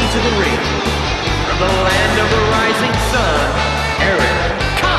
into the ring, from the land of the rising sun, Eric.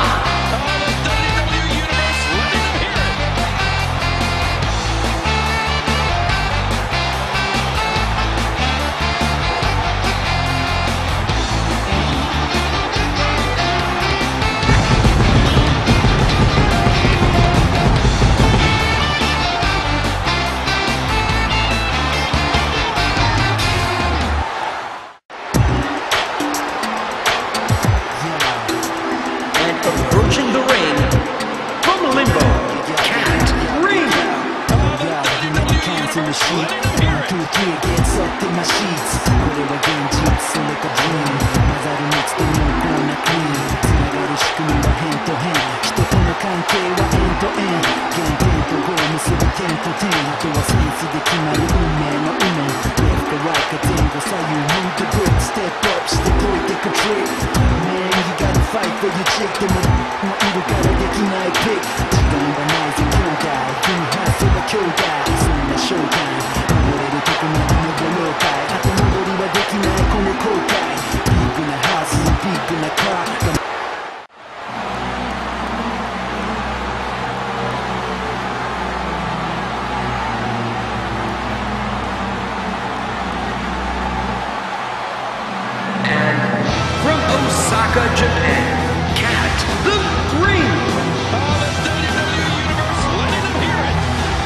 Approaching the ring, from limbo, Katherine. In the sheet, 1, 2, 3, get sucked in my sheets. これは現実、それか dream。混ざる蜜と濃厚なクリーム。つながる仕組みは変と変。人との関係はエンドエン。原点とゴー結ぶ点と点。あとはセンスで決まる運命の運命。Left か right か前後左右 move the brick。Step up して解いてく trick。Man, you gotta fight for your chick。でもいるからできないピック。時間がないぜ兄弟。分派すれば兄弟。そんなショータイム。登れるとこまで登ろうかい。後戻りはできないこの後悔。ビッグなハウス、ビッグなカー。 From Osaka, Japan, Katherine. The WWE Universe, letting them hear it.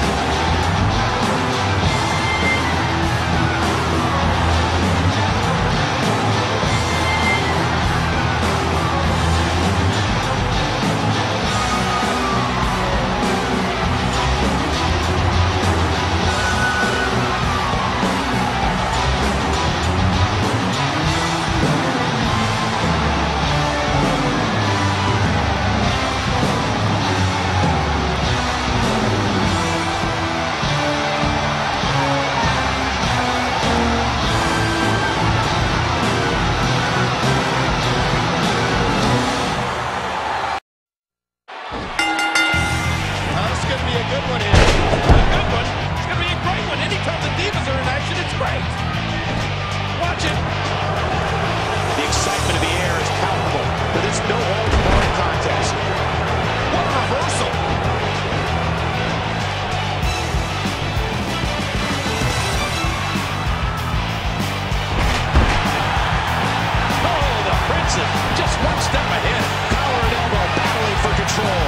Just one step ahead. Collar and elbow battling for control.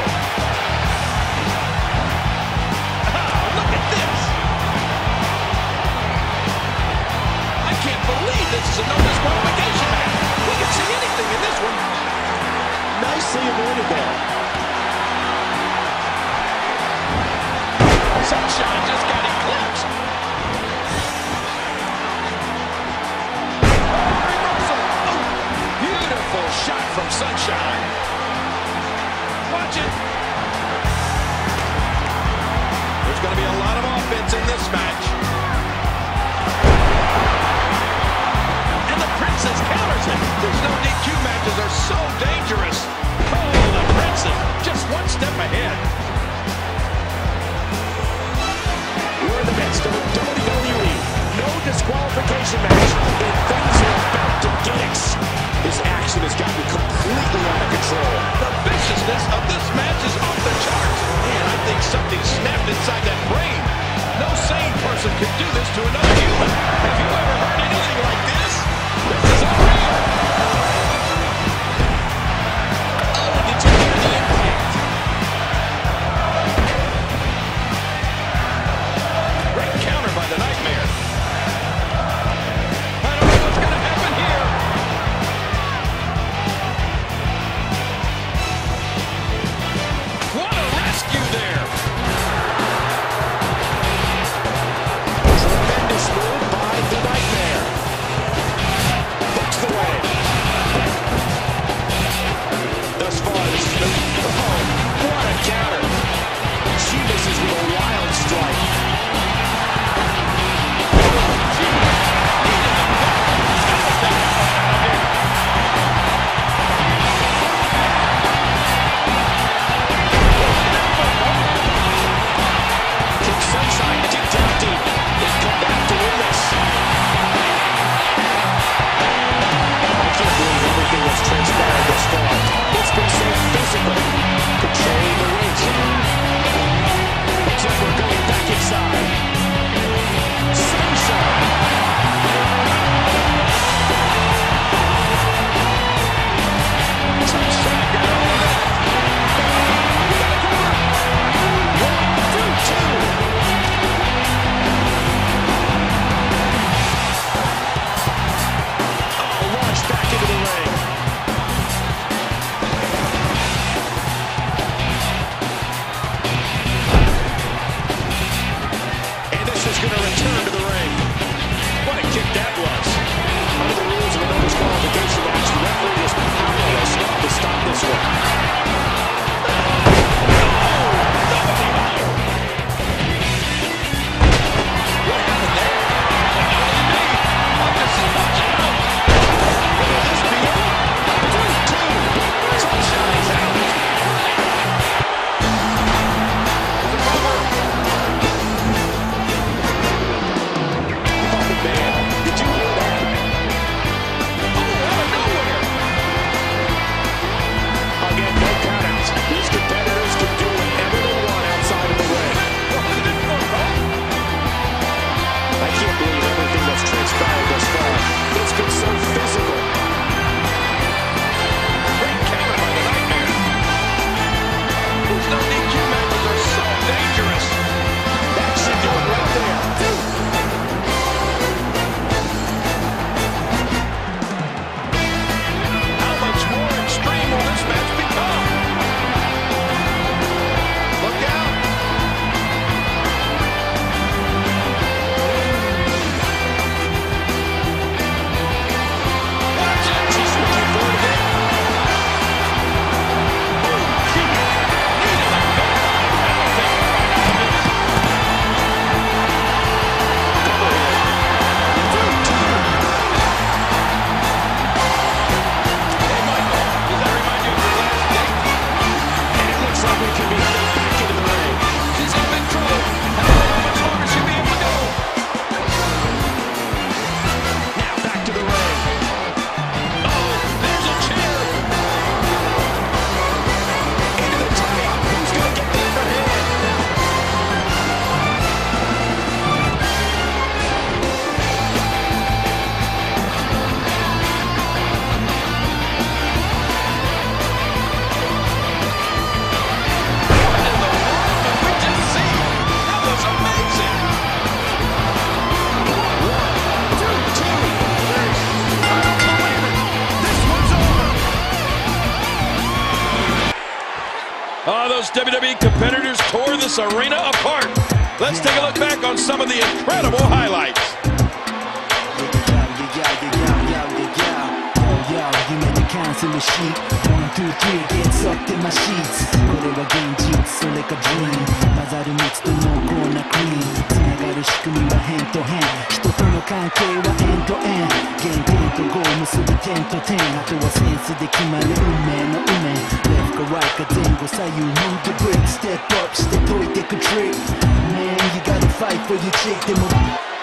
Oh, look at this. I can't believe this is a no disqualification match. We can see anything in this one. Nicely avoided there. Sunshine just got eclipsed. Shot from Sunshine. Watch it. There's going to be a lot of offense in this match. And the Princess counters it. There's no DQ matches are so dangerous. Oh, the Princess just one step ahead. We're in the midst of a WWE no disqualification match, and things are about to get. This action has gotten completely out of control. The viciousness of this match is off the charts. Man, I think something snapped inside that brain. No sane person could do this to another human. Have you ever heard anything like this? This is unreal. Oh, did you hear the Oh, those WWE competitors tore this arena apart. Let's take a look back on some of the incredible highlights. Cancel the sheet 1, 2, 3 gets up in my sheets これは現実それか dream 混ざる蜜と濃厚なクリームつながる仕組みは辺と辺人との関係はエンドエン原点とゴー結ぶ点と点あとはセンスで決まる運命の運命 Left か right か前後左右 Move the brick Step up して解いてく trick Man you gotta fight for your chick でも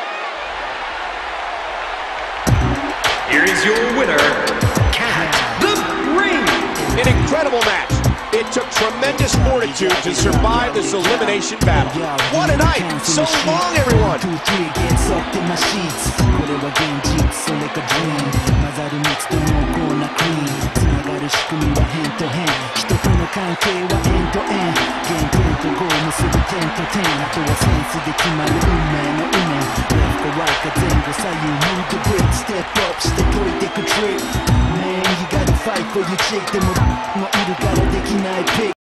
Here is your winner, An incredible match. It took tremendous fortitude to survive this elimination battle. What a night! So long, everyone! 1, 2, 3 gets up in my sheets これは現実それか dream 混ざる蜜と濃厚なクリームつながる仕組みは辺と辺人との関係はエンドエン原点とゴー結ぶ点と点あとはセンスで決まる運命の運命 Left か right か前後左右 Move the brick Step up して解いてく trick Man you gotta fight for your chick でもいるからできないピック